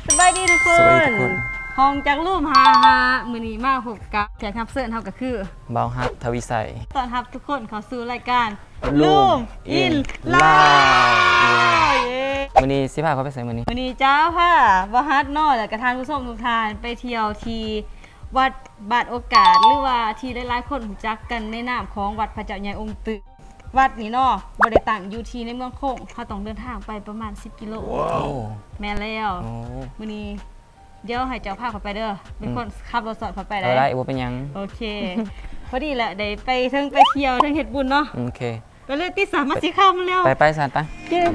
สบายดีทุกคนห้องจากรูปฮามือนี้มาพบกับแขกรับเชิญเท่ากับคือเบาฮับทวิสัยตอนรับทุกคนเข้าสู่รายการลูมอินลาวมือนี้สิพาเขาไปใส่มือนี้เจ้าค่ะบาฮัดนอและกระทานผู้ชมทุกท่านไปเที่ยวที่วัดบาทโอกาสหรือว่าที่หลายๆคนรู้จักกันในนามของวัดพระเจ้าใหญ่องค์ตึกวัดนี้เนาะบริตั้งอยู่ที่ในเมืองโค้งเขาต้องเดินทางไปประมาณ10 กิโลแม่แล้วมื้อนี้เดี๋ยวให้เจ้าพาเขาไปเด้อเป็นคนขับรถสอดเขาไปได้ได้ว่าเป็นยังโอเคพอดีแหละได้ไปทั้งไปเที่ยวทั้งเฮ็ดบุญเนาะโอเคก็เลยติดสามารถสิเข้ามาแล้วไปสานไป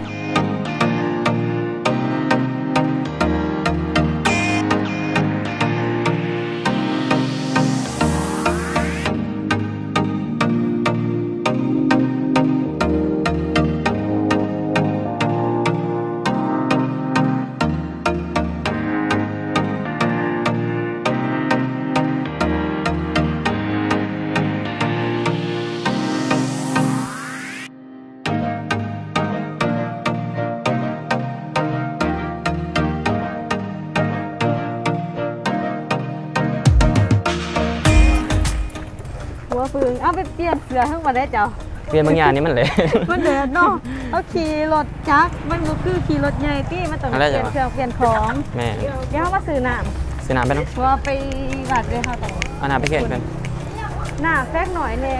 เอาไปเปลี่ยนเสื้อทั้งหมดได้เจ้าเปลี่ยนบางอย่างนี้มันเลยมันเดือดเนาะเอาขี่รถจักรมันก็คือขี่รถใหญ่ที่มันต้องเปลี่ยนเครื่องเปลี่ยนของแม่เดี๋ยวมาซื้อน้ำไปเนาะว่าไปบัดเลยค่ะต่อเอาน้ำไปเขียนกันน้ำแฟกหน่อยแน่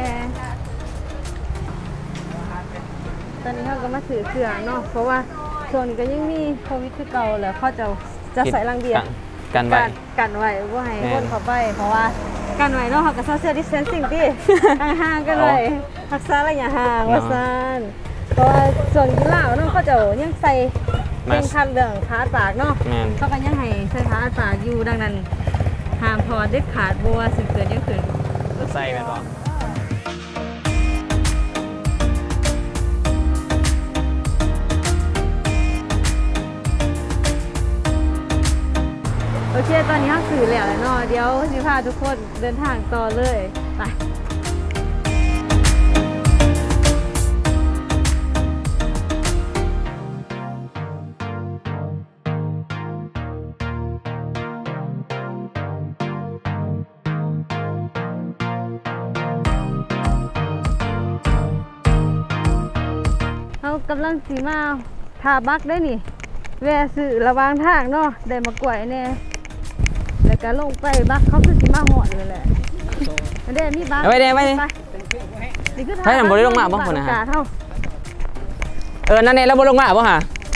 ตอนนี้เขาก็มาซื้อเครื่องเนาะเพราะว่าช่วงนี้ก็ยังมีโควิดคือเก่าแล้วเขาจะใส่รังเบียร์กันไว้ว่าให้คนเข้าไปเพราะว่ากันไว้เนาะเขาก็โซเชียลดิสแทนซิ่งที่ห่างๆกันเลยรักษาระยะห่างว่าซั่นเพราะว่าส่วนกีฬาเนาะเขาจะยังใส่เป็นคันเรื่องขาปากเนาะเขาก็ยังให้ใส่ขาปากอยู่ดังนั้นห้ามถอดเด็ดขาดบัวสิ่งเกิดยังขึ้นใส่แม่นบ่โอเคตอนนี้เขาสื่อแล้วเนาะเดี๋ยวสิพาทุกคนเดินทางต่อเลยไปเขากำลังสีมาทาบักได้นี่แวะสื่อระวางทางเนาะได้มากล้วยแน่แล้วก็ลงไปบักเขาคือสีมาหอดเลยแหละเดี๋ยวมีบักไปนี่ให้นำบริลงมาบ่คนนะฮะนั่นเองแล้วบริลงมาบ่ฮะ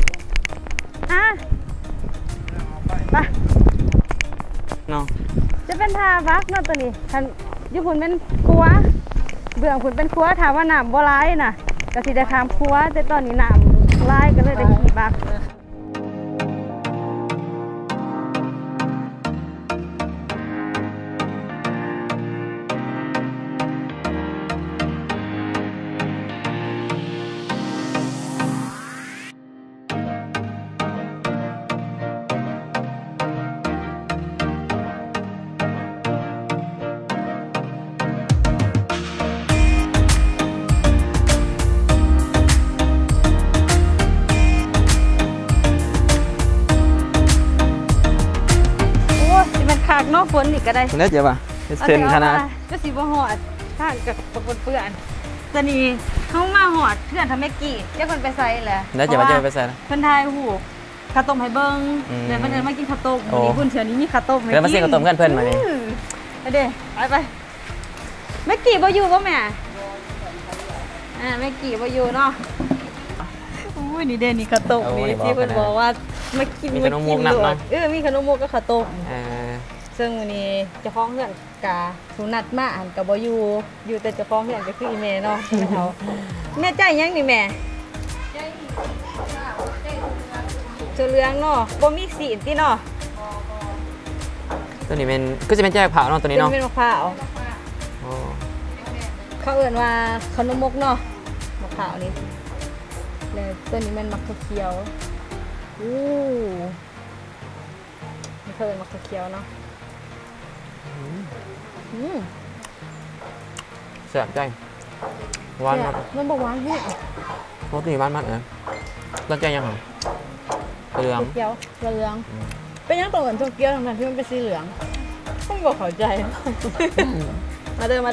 ไปเนาะจะเป็นทาบักเนาะตัวนี้ท่านญี่ปุ่นเป็นครัวเบื้องคุณเป็นครัวถามว่าน้ำบ่ร้ายน่ะก็สิได้ทำครัวแต่ตอนนี้น้ำร้ายก็เลยได้ขี่บักนอกฝนอีกก็ได้แล้วเจ็บป่ะเส้นขนาดก็สีบ่หอดข้างกับเปื่อนตอนนี้เขามาหอดเพื่อนทำแม่กี่เจ้าคนไปใส่แหละแล้วเจ็บป่ะเจ็บไปใส่เพื่อนไทยหูข้าวต้มให้เบิ้งเดี๋ยวมันจะมากินข้าวต้มวันนี้คุณเชียวนี้มีข้าวต้มแล้วมาซื้อข้าวต้มกันเพื่อนมาเนี่ยไปเด้ไปแม่กี่บ่อยู่ป่ะแม่แม่กี่บ่อยู่เนาะอุ้ยนี่เด่นนี่ข้าวต้มนี่ที่เพื่อนบอกว่ามากินมีขนมมุกนับเนาะมีขนมมุกก็ข้าวต้มซึ่งวันนี้เจ้าของเพื่อนกาสุนัตมากับบอยู่แต่เจ้าของเพื่อนก็คืออีเมเนาะแม่ใจยังนี่แม่เจ้าเลี้ยงเนาะบ่มีสีนที่เนาะตัวนี้เป็นก็จะเป็นแจกเผาเนาะตัวนี้เนาะเป็นมะพร้าวเขาเอ่ยว่าขนมมุกเนาะมะพร้าวนี่แล้วตัวนี้มันมะเขียวเขาเอ่ยมะเขียวเนาะแซ่บใจหวานมากมันบอกหวานพี่ปกติหวานมากเลยแล้วใจยังเหรอเหลืองเขียวเหลืองเป็นยังตัวเหมือนโตเกียวทั้งที่มันเป็นสีเหลืองต้องบอกเข้าใจ มาเด้อ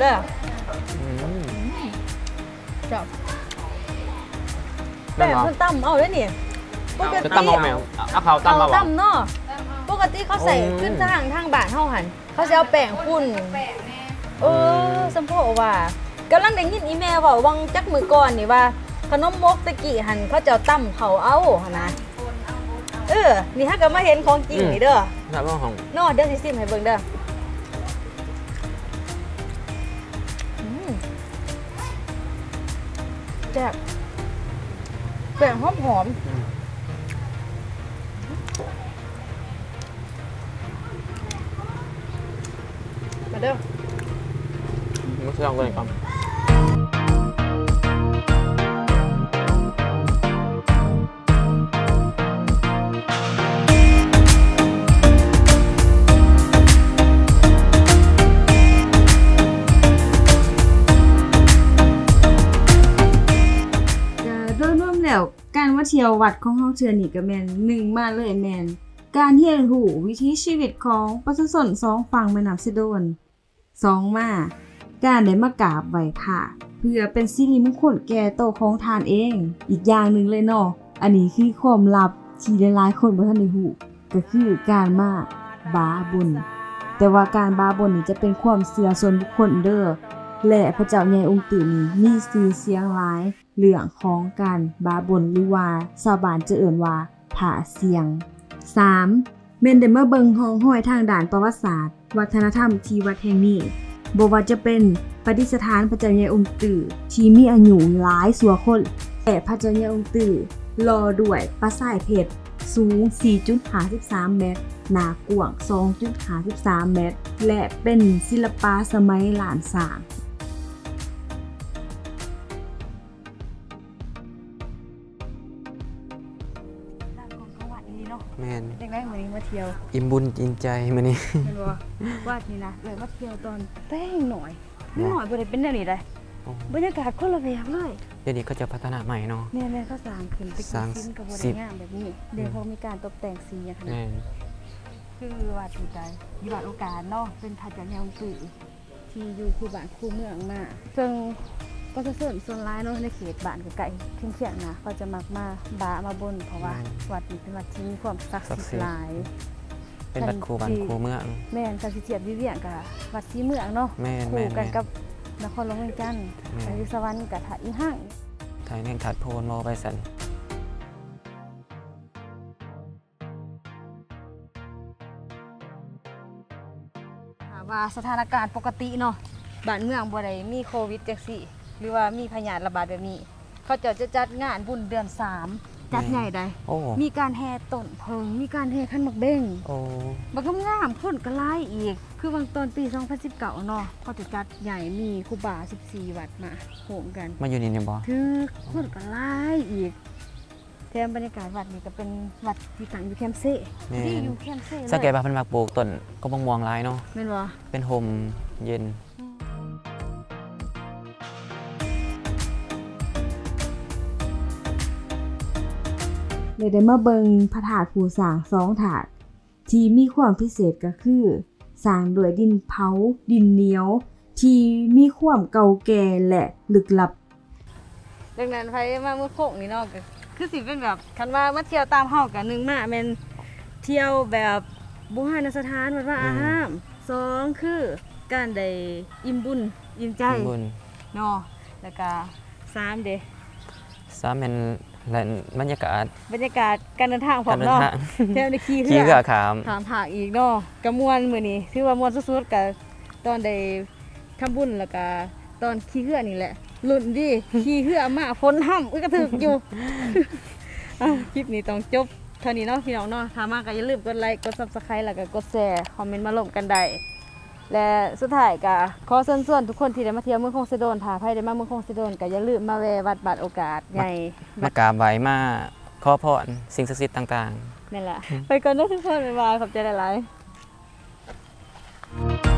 จับแป้งเพิ่นตั้มเอาด้วยนี่ปกจะติตำเอาแมวเอาเขาตำเอามาบ่ตั้มเนาะปกติเขาใส่ขึ้นทางบ้านเฮาหันเขาจะเอาแป้งฝุ่นสัมโพว่ากำลังได้ยินอีแม่บอกวังจักมือก่อนนี่ว่าขนมมกตะกี้หันเขาจะตั้มเขาเอาหั่นนะนี่ถ้าเกิดมาเห็นของจริงนี่เด้อครับว่าของเนาะเดี๋ยวสิซิมให้เบิ่งเด้อแซ่บแป้งหอมมาเด้อมันคือลองกันก่อนแล้วการว่าเที่ยววัดของเฮาเทื่อนี่ก็แม่น1มาเลยแม่นการเรียนรู้วิถีชีวิตของประชาชน2ฝั่งแม่น้ำสะดวน2มาการได้มากราบไหว้พระเพื่อเป็นสิริมงคลแก่โตวของทานเองอีกอย่างหนึ่งเลยเนาะอันนี้คือความลับที่หลายๆคนบ่ทันได้รู้ก็คือการมาบาบุญแต่ว่าการบาบุญนี่จะเป็นความเชื่อส่วนบุคคลเด้อและพระเจ้าใหญ่องค์ตื่นนี้มีชื่อเสียงหลายเรื่องของการบาบนหรือว่าชาวบ้านจะเอิ่นว่าผาเสียง 3. แม่นได้มาเบิ่งห้องห้อยทางด่านประวัติศาสตร์วัฒนธรรมที่วัดแห่งนี้บ่ว่าจะเป็นประดิษฐานพระเจ้าใหญ่องค์ตื่อที่มีอายุหลายสัวคนและพระเจ้าใหญ่องค์ตื่อรอด้วยปราสาทเพชรสูง 4.53 เมตรหนากว้าง 2.53 เมตรและเป็นศิลปะสมัยล้านสร้างแมนเด็กได้มื้อนี้มาเที่ยวอิ่มบุญอิ่มใจมื้อนี้เห็นบ่วาดนี่นะเลยมาเที่ยวตอนแป้งหน่อยบ่ได้เป็นแนวนี้ได้บรรยากาศคนละแบบเลยเดี๋ยวนี้ก็จะพัฒนาใหม่เนาะแม่ๆเขาสร้างขึ้นเป็นชิ้นกับบ่ได้งามแบบนี้เดี๋ยวเขามีการตกแต่งสีอย่างขนาดแม่นคือวัดที่ใจอยู่วัดโอกาสเนาะเป็นพระเจ้าใหญ่องค์ปู่ที่อยู่คู่บ้านคู่เมืองมาซึ่งก็จะส่วนร้ายเนาะในเขตบ้านใกล้ๆเคียงๆนะก็จะมักมาบามาบนเพราะว่าวัดนี้เป็นวัดที่มีความศักดิ์สิทธิ์หลายเป็นบัดครูบ้านครูเมืองแม่นการสิเทียบวิเวียงกับวัดศรีเมืองเนาะแม่นคู่กันกับนครหลวงเวียงจันทน์แม่นอยุธสวรรค์กับถาอีห้างไทยแม่งถัดโพนมอไปสันว่าสถานการณ์ปกติเนาะบ้านเมืองบ่ได้มีโควิดจังซี่หรือว่ามีพยาธิระบาดแบบนี้ เขาจะจัดงานบุญเดือน 3 จัดใหญ่ได้โอ้มีการแห่ต้นเพิงมีการแห่ขันหมากเบ้งโอ้บักงามคนก็หลายอีก คือบางตอนปี 2019 เนาะเขาจะจัดใหญ่มีครูบา 14 วัดมาโหมกันมาอยู่นี่เนี่ยบ่คือคนก็หลายอีกแถมบรรยากาศวัดนี่ก็เป็นวัดที่ตั้งอยู่แคมป์เซ่ที่อยู่แคมป์เซ่เลยสังเกตว่าเพิ่นมักปลูกต้นก็บ่ม่วงหลายเนาะแม่นบ่เป็นโฮมเย็นเลยได้มาเบิงพระธาตุผู้สร้าง2ถาดที่มีความพิเศษก็คือสร้างด้วยดินเผาดินเหนียวที่มีความเก่าแก่และลึกลับดังนั้นไผมาเมื่อโคกนี่เนาะก็คือสิเป็นแบบคันว่ามาเที่ยวตามเฮาก็1มาแม่นเที่ยวแบบโบราณสถานวัดว่าอาราม2คือการได้อิ่มบุญอิ่มใจบุญเนาะแล้วก็3เด้สามแม่นและบรรยากาศบรรยากาศการเดินทางพร้อการมเดินเนาะทางแถวในขี่ขี่เรืเรือ อขามถามผากอีกเนาะกระมวลมื้อนี้ถือว่ามวนสุดๆกับตอนได้ทำบุญแล้วก็ตอนขี่เรือนี่แหละลุ้นดิขี่เรือมาฝนห่ำกระถึกอยู่ คลิปนี้ต้องจบเท่านี้เนาะพี่น้องเนาะถ้ามาก็อย่าลืมกดไลค์กด Subscribe แล้วก็กดแชร์คอมเมนต์มาลงกันได้และสุดท้ายก็ขอเชิญชวนทุกคนที่ได้มาเที่ยวเมืองคงสิโดนถ้าใครได้มาเมืองคงสิโดนก็อย่าลืมมาแวะวัดบาทโอกาสใหญ่มากราบไหว้มาขอพรสิ่งศักดิ์สิทธิ์ต่างๆนั่นแหละ ไปก่อนนะทุกคน บ๊ายบาย ขอบใจหลายๆ